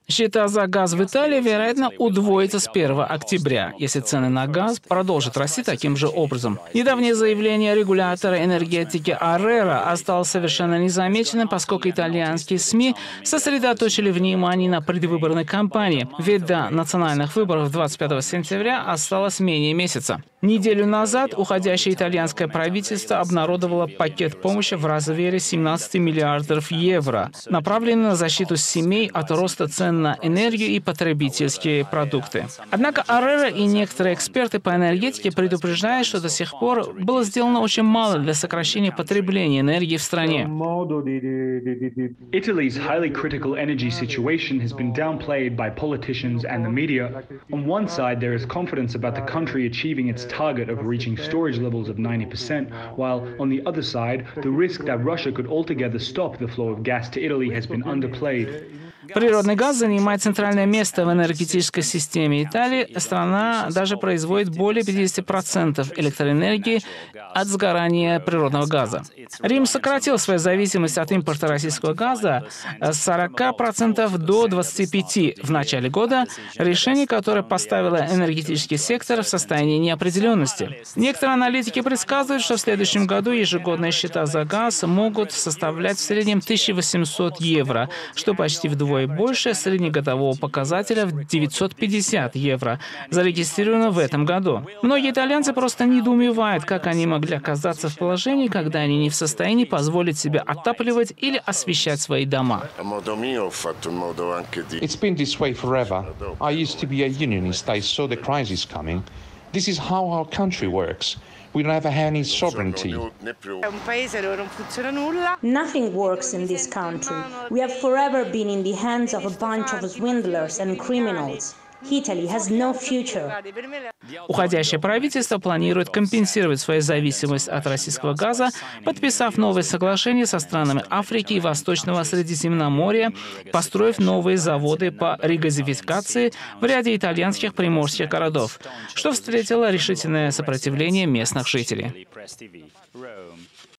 Счета за газ в Италии, вероятно, удвоятся с 1 октября, если цены на газ продолжат расти таким же образом. Недавнее заявление регулятора энергетики ARERA осталось совершенно незамеченным, поскольку итальянские СМИ сосредоточили внимание на предвыборной кампании, ведь до национальных выборов 25 сентября осталось менее месяца. Неделю назад уходящее итальянское правительство обнародовало пакет помощи в размере 17 миллиардов евро, направленный на защиту семей от роста цен на энергию и потребительские продукты. Однако ARERA и некоторые эксперты по энергетике предупреждают, что до сих пор было сделано очень мало для сокращения потребления энергии в стране. Italy's highly critical energy situation has been downplayed by politicians and the media. On one side, there is confidence about the country achieving its target of reaching storage levels of 90%, while on the other side, the risk that Russia could altogether stop the flow of gas to Italy has been underplayed. Природный газ занимает центральное место в энергетической системе Италии. Страна даже производит более 50% электроэнергии от сгорания природного газа. Рим сократил свою зависимость от импорта российского газа с 40% до 25% в начале года, решение, которое поставило энергетический сектор в состоянии неопределенности. Некоторые аналитики предсказывают, что в следующем году ежегодные счета за газ могут составлять в среднем 1800 евро, что почти вдвое больше среднегодового показателя в 950 евро, зарегистрировано в этом году. Многие итальянцы просто недоумевают, как они могли оказаться в положении, когда они не в состоянии позволить себе отапливать или освещать свои дома. It's been this way forever. I used to be a unionist. I saw the crisis coming. This is how our country works. We don't have any sovereignty. Nothing works in this country. We have forever been in the hands of a bunch of swindlers and criminals. Italy has no future. Уходящее правительство планирует компенсировать свою зависимость от российского газа, подписав новые соглашения со странами Африки и Восточного Средиземноморья, построив новые заводы по регазификации в ряде итальянских приморских городов, что встретило решительное сопротивление местных жителей.